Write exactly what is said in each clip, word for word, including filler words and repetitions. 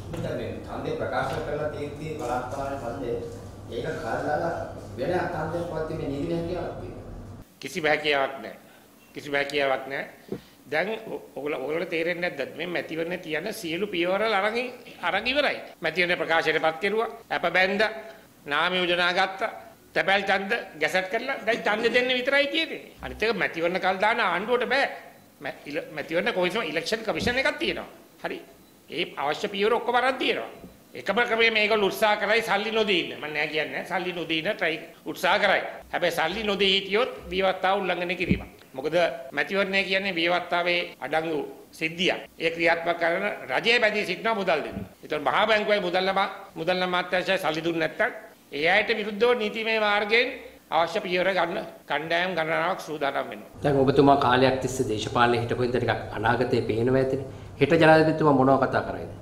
දැන් මේ ඡන්දේ ප්‍රකාශ කරලා තියෙද්දී බලාත්කාර ඡන්දේ ඒක කල්ලාලා වෙන ඡන්දයක් පස්සේ මේ නීති හැකියාවක් තියෙනවා. කිසි හැකියාවක් නැහැ. කිසි හැකියාවක් නැහැ. දැන් ඔයගොල්ලෝ ඔයගොල්ලෝ තේරෙන්නේ නැද්ද මේ මැතිවරණේ තියන සියලු පියවරල් අරන් අරන් ඉවරයි. මැතිවරණේ ප්‍රකාශයටපත් කෙරුවා. අප බැඳ නාම යෝජනා ගත්තා. තැපැල් ඡන්ද ගැසට් කරලා දැන් ඡන්ද දෙන්න විතරයි තියෙන්නේ. අනිත් එක මැතිවරණ කල් දාන ආණ්ඩුවට බෑ. මැතිවරණ කොයිසම ඉලෙක්ෂන් කමිෂන් එකක් තියෙනවා. හරි. ඒ අවශ්‍ය පියවර ඔක්කොම අරන් තියෙනවා. එකම ක්‍රමයේ මේගොල්ලෝ උත්සාහ කරයි සල්ලි නොදී ඉන්න. මම නෑ කියන්නේ සල්ලි නොදී ඉන්න try උත්සාහ කරයි. හැබැයි සල්ලි නොදී හිටියොත් විවස්ථාව උල්ලංඝනය කිරීමක්. මොකද මැතිවරණය කියන්නේ විවස්ථාවේ අඩංගු සිද්ධියක්. ඒ ක්‍රියාත්මක කරන රජයේ බැදී සිටින මුදල් දෙන්න. ඒතකොට මහා බැංකුවයි මුදල් නම මුදල් අමාත්‍යාංශය සල්ලි දුන්නේ නැත්තම් ඒ අයට විරුද්ධව නීතිමය මාර්ගයෙන් අවශ්‍ය පියවර ගන්න කණ්ඩායම් ගණනාවක් සූදානම් වෙනවා. දැන් ඔබතුමා කාලයක් තිස්සේ දේශපාලනේ හිටපු ඉඳන් ටිකක් අනාගතේ පේනවා ඇතිනේ. හෙට ජනාධිපතිතුමා මොනව කතා කරයිද?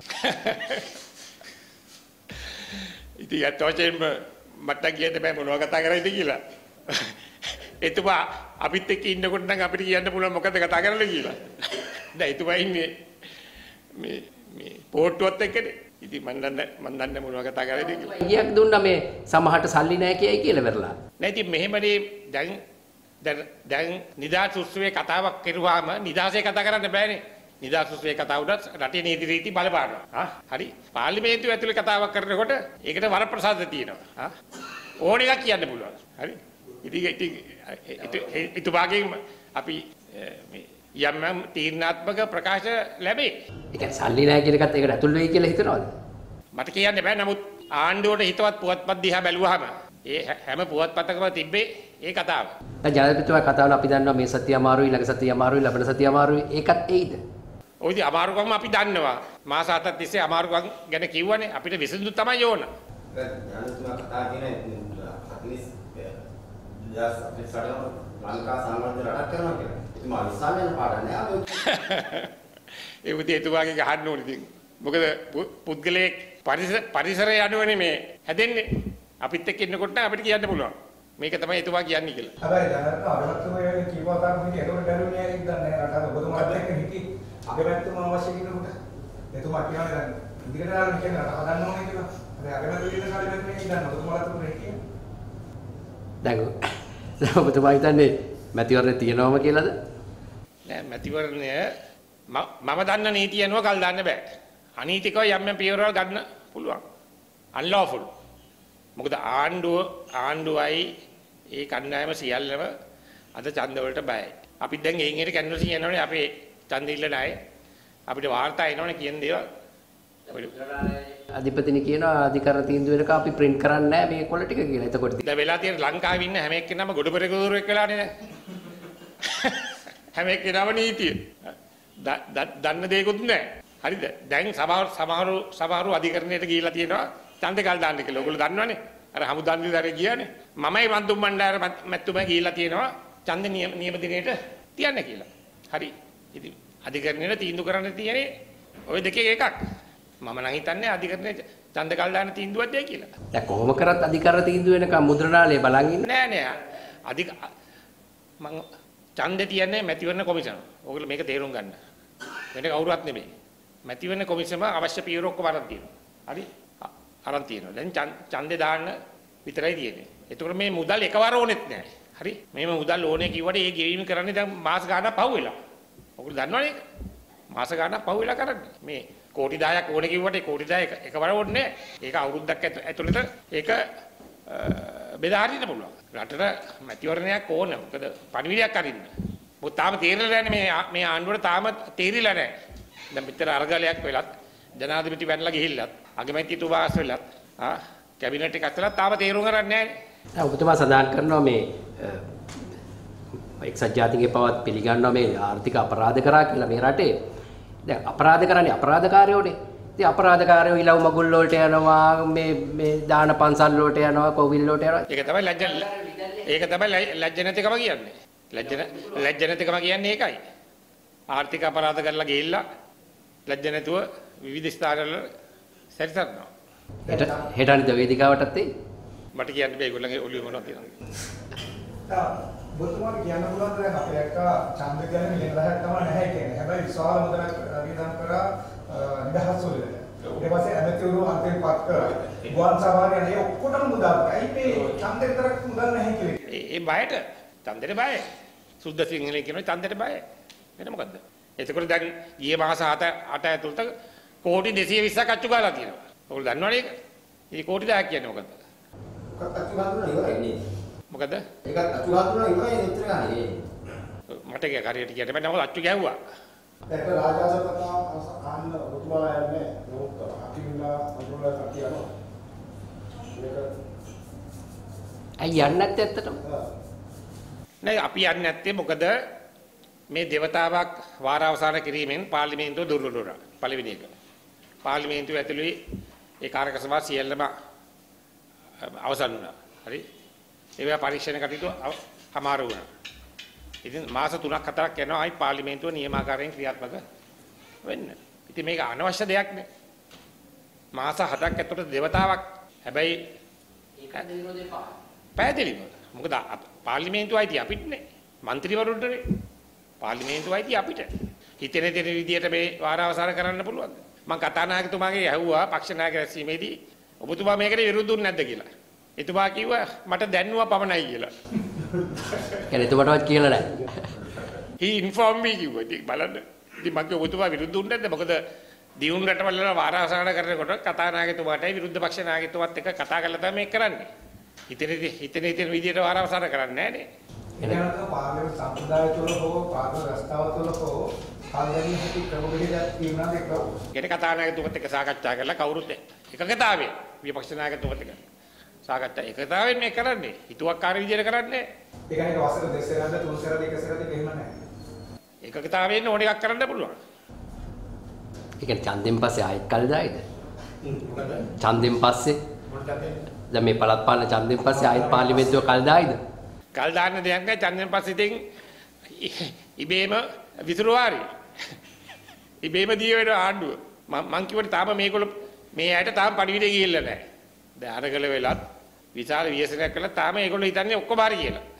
ඉතින් අතෝචෙන් මට කියන්න බෑ මොනව කතා කරයිද කියලා. එතුමා අපිත් එක්ක ඉන්නකොට නම් අපිට කියන්න පුළුවන් මොකද කතා කරන්නේ කියලා. දැන් එතුමා ඉන්නේ මේ මේ පොට්ටුවත් එක්කනේ. ඉතින් මන් දන්නේ මන් දන්නේ මොනව කතා කරයිද කියලා. ඊයක් දුන්නා මේ සමහරට සල්ලි නැහැ කියයි කියලා වෙරලා. නෑ ඉතින් මෙහෙමනේ දැන් දැන් දැන් නිදාස් උත්සවයේ කතාවක් කරුවාම නිදාසේ කතා කරන්න බෑනේ. නිදාස් උත්සවයේ කතාව උඩ රටේ නීති රීති බලපානවා. හා හරි. පාර්ලිමේන්තුව ඇතුලේ කතාවක් කරනකොට ඒකට වරප්‍රසාද තියෙනවා. හා ඕන එකක් කියන්න පුළුවන්. හරි. ඉතින් ඉතින් ඊටුවාගෙන් අපි මේ යම් යම් තීරණාත්මක ප්‍රකාශ ලැබේ. ඒ කියන්නේ සල්ලි නැහැ කියන එකත් ඒකට ඇතුල් වෙයි කියලා හිතනවද? මට කියන්න බෑ. නමුත් ආණ්ඩුවට හිතවත් පුවත්පත් දිහා බැලුවාම ඒ හැම පුවත්පතකම තිබ්බේ ඒ කතාව. දැන් ජනාධිපතිතුමා කතාවල අපි දන්නවා මේ සතිය අමාරුයි, ළඟ සතිය අමාරුයි, ලබන සතිය අමාරුයි. ඒකත් එයිද? ඔය ඉතින් අමාරුකම් අපි දන්නවා. මාස හතක් තිස්සේ අමාරුකම් ගැන කිව්වනේ. අපිට විසඳුම් තමයි ඕන. දැන් ජනාධිපතිතුමා කතා කියන හතලිස් දහස් අපේ සඩන ලංකා සම්බන්ධ රටක් කරනවා කියලා. ඉතින් මා විශ්වාසයෙන් පාඩම් නෑ අද. ඒ උදේ එතුමාගේ ගහන්න ඕනේ ඉතින්. මොකද පුද්ගලයේ පරිසර පරිසරය යනුවනේ මේ හැදෙන්නේ. අපිත් එක්ක ඉන්නකොට නම් අපිට කියන්න පුළුවන්. මේක තමයි එතුමා කියන්නේ කියලා. හැබැයි දැනට අගමැතිතුමා කිව්වා තාම හිටියේ ඒකට බැලුනේ නෑ ඉතින් නෑ රට ඔබතුමාත් එක්ක හිටියේ අගමැතිතුමා අවශ්‍ය කෙනෙකුට. එතුමා කියනවා දැන් ඉදිරියට යන්න කියන රට හදන්න ඕනේ කියලා. හැබැයි අගමැතිතුමා කියන කාලේ බැලුනේ ඉතින් ඔබතුමාත් එක්ක හිටියේ. දැන් ඔබතුමා හිතන්නේ මැතිවරණේ තියනවම කියලාද? නෑ මැතිවරණය මම දන්න නීතිය අනුව කල් දාන්න බෑ. අනීතිකව යම් යම් පියවරවල් ගන්න පුළුවන්. unlawful. මොකද ආණ්ඩුව ආණ්ඩුවයි ඒ කණ්ඩායම සියල්ලම අද ඡන්ද වලට බයයි. අපි දැන් එයින් එකට කැන්වසින් යනවනේ අපේ ඡන්ද ඉල්ල නැහැ. අපිට වාර්තා එනවනේ කියන දේවල්. අධිපතිනි කියනවා අධිකරණ තීන්දුව වෙනකම් අපි print කරන්නේ නැහැ මේ කොළ ටික කියලා. එතකොට දැන් වෙලා තියෙන ලංකාවේ ඉන්න හැම එක්කෙනාම ගොඩබරකදුරෙක් වෙලානේ නෑ. හැම එක්කෙනාම නීතිය. දන්න දෙයක්වත් නැහැ. හරිද? දැන් සමහර සමහරු සමහරු අධිකරණයට ගිහිල්ලා තියෙනවා ඡන්දේ කල් දාන්න කියලා. ඔයගොල්ලෝ දන්නවනේ. අර හමුදාන්දිදාරේ ගියානේ. මමයි මන්තුම් මණ්ඩාර මැතිතුමා ගිහිල්ලා තියෙනවා ඡන්ද නියම දිනේට තියන්න කියලා. හරි. ඉතින් අධිකරණයට තීන්දුව කරන්න තියෙන්නේ ওই දෙකේ එකක්. මම නම් හිතන්නේ අධිකරණයේ ඡන්ද කල් දාන්න තීන්දුවක් දෙයි කියලා. දැන් කොහොම කරත් අධිකරණ තීන්දුව වෙනකම් මුද්‍රණාලය බලන් ඉන්න නෑ නෑ. අධික මම ඡන්දේ තියන්නේ මැතිවරණ කොමිසම. ඔයගොල්ලෝ මේක තේරුම් ගන්න. වෙන කවුරුවත් නෙමෙයි. මැතිවරණ කොමිසම අවශ්‍ය පියවර ඔක්කොම අරන් තියෙනවා. හරි? අරන් තියෙනවා. දැන් ඡන්දේ දාන්න විතරයි තියෙන්නේ. ඒතකොට මේ මුදල් එකවර ඕනෙත් නෑ. හරි? මේම මුදල් ඕනේ කිව්වට ඒ ගෙවීම කරන්නේ දැන් මාස ගාණක් පහු වෙලා. ඔයගොල්ලෝ දන්නවනේ ඒක. මාස ගාණක් පහු වෙලා කරන්නේ. මේ කෝටි දහයක් ඕනේ කිව්වට ඒ කෝටි දහය එකවර ඕනේ නෑ. ඒක අවුරුද්දක් ඇතුළත ඒක බෙදා හරින්න පුළුවන්. රටට මැතිවරණයක් ඕන. මොකද පණිවිඩයක් අරින්න. මොකද තාම තේරෙලා නැහැ මේ මේ ආණ්ඩුවට තාම තේරිලා නැහැ. දැන් මෙතන අරගලයක් වෙලත් ජනාධිපති වැන්නලා ගිහිල්ලත් අගමැතිතුමා ආස් වෙලත් ආ කැබිනට් එක අතලත් තාම තේරුම් ගන්න නැහැ. දැන් ඔබතුමා සඳහන් කරනවා මේ එක්සත් ජාතීන්ගේ පවත් පිළිගන්නවා මේ ආර්ථික අපරාධ කරා කියලා මේ රටේ. දැන් අපරාධ කරන්නේ අපරාධකාරයෝනේ. ඉතින් අපරාධකාරයෝ ඉලව් මගුල් වලට යනවා මේ මේ දාන පන්සල් වලට යනවා කොවිල් වලට යනවා. ඒක තමයි ලැජ්ජ ඒක තමයි ලැජ්ජ නැතිකම කියන්නේ. ලැජ්ජ ලැජ්ජ නැතිකම කියන්නේ ඒකයි. ආර්ථික අපරාධ කරලා ගිහිල්ලා ලැජ්ජ නැතුව විවිධ ස්ථානවල සැරිසරනවා. හෙට හෙට අනිත් වේදිකාවටත් එයි. මට කියන්න බෑ ඒගොල්ලන්ගේ ඔළුවේ මොනවද තියෙනවද. ඔබතුමාට කියන්න පුළුවන් දැන් අපේ අක්කා ඡන්ද ගැන මිලියන දහයක් තමයි නැහැ කියන්නේ. හැබැයි විශාල මුදලක් වියදම් කරා නිදහස් වල. ඊට පස්සේ ඇමතිවරු අන්තිම පත් කරා. ගුවන් සවාරිය නේ ඔක්කොටම මුදල්. ඇයි මේ ඡන්දෙට තරක් මුදල් නැහැ කියලා. ඒ ඒ බයට ඡන්දෙට බයයි. සුද්ධ සිංහලෙන් කියනවා ඡන්දෙට බයයි. වෙන මොකද්ද? එතකොට දැන් ඊයේ මාස හත අට ඇතුළත කෝටි දෙසිය විස්සක් අච්චු ගාලා තියෙනවා. ඔයගොල්ලෝ දන්නවනේ ඒක? මේ කෝටි දහයක් කියන්නේ මොකද්ද? මොකක්ද අච්චු ගාලා ඉවරයි නේ. මොකද? ඒකත් අච්චු ගාලා ඉවරයි නෙතර ගානේ. මට ඒක හරියට කියන්න බෑ. නමුත් අච්චු ගැහුවා. ඒක රාජාස කතා අහන්න ඔතුමාලා යන්නේ නෝත් අකිමිලා අඳුරලා කටියනවා. මේක ඇයි යන්නේ නැත්තේ ඇත්තටම? නෑ අපි යන්නේ නැත්තේ මොකද මේ දේවතාවක් වාරාවසාන කිරීමෙන් පාර්ලිමේන්තුව දුර්වල වුණා. පළවෙනි එක. පාර්ලිමේන්තුව ඇතුළේ ඒ කාර්යක සභාව සියල්ලම අවසන් වුණා. හරි? ඒවා පරීක්ෂණ කටයුතු අමාරු වුණා. ඉතින් මාස තුනක් හතරක් යනවා ආයි පාර්ලිමේන්තුව නියමාකාරයෙන් ක්‍රියාත්මක වෙන්න. ඉතින් මේක අනවශ්‍ය දෙයක් නේ. මාස හතක් ඇතුළත දේවතාවක් හැබැයි ඒක දිනන දෙපා. පැහැදිලිව. මොකද පාර්ලිමේන්තුව අයිති අපිට නේ. മന്ത്രിවරුන්ට නේ. පාර්ලිමේන්තුව අයිති අපිට. හිතෙන දෙන විදියට මේ වාරාවසාන කරන්න පුළුවන්ද? මම කතානායකතුමාගේ ඇහුවා පක්ෂ නායක රැස්වීමේදී ඔබතුමා මේකට විරුද්ධුන් නැද්ද කියලා. එතුමා කිව්වා මට දැන්නුවා පමණයි කියලා. يعني එතුමාටවත් කියලා නැහැ. he informed me කිව්වා. ඉතින් බලන්න. ඉතින් මගේ ඔබතුමා විරුද්ධුන් නැද්ද? මොකද දියුණු රටවල වාරාවසාන කරනකොට කතානායකතුමාටයි විරුද්ධ පක්ෂ නායකතුමාත් එක්ක කතා කරලා තමයි මේක කරන්නේ. හිතෙන හිතෙන හිතෙන විදියට වාරාවසාන කරන්නේ නැහැ නේ. එනකට පාර්ලිමේන්තු සම්ප්‍රදාය තුළ හෝ පාර්ලිමේන්තු රස්තාව තුළ හෝ කාලදැනී සිටි ක්‍රමවේදයක් තියෙනවාද ඒක? කියන කතානායකතුමත් එක්ක සාකච්ඡා කරලා කවුරුත් එකකතාවේ විපක්ෂ නායකතුමත් එක්ක සාකච්ඡා එකතාවෙන් මේ කරන්නේ. හිතුවක්කාර විදියට කරන්නේ. ඒ කියන්නේ වසර දෙකසරද තුන්සරද එකසරද එහෙම නැහැ. එකකතාවෙන් ඕන එකක් කරන්න පුළුවන්. ඒ කියන්නේ ඡන්දෙන් පස්සේ ආයෙත් කල් දායිද? ඡන්දෙන් පස්සේ දැන් මේ පළාත් පාලන ඡන්දෙන් පස්සේ ආයෙත් පාර්ලිමේන්තුව කල් දායිද? කල් දාන්න දෙයක් නැහැ. ඡන්දෙන් පස්සේ ඉතින් ඉබේම විසිරුවාරි. ඉබේම දිය වෙන ආණ්ඩුව. මම මං කිව්වට තාම මේගොල්ලෝ මේ ඇයට තාම පණිවිඩය ගිහිල්ලා නැහැ. දැන් අරගල වෙලත් විශාල විශ්ලේෂණයක් කළා තාම ඒගොල්ලෝ හිතන්නේ ඔක්කොම හරි කියලා.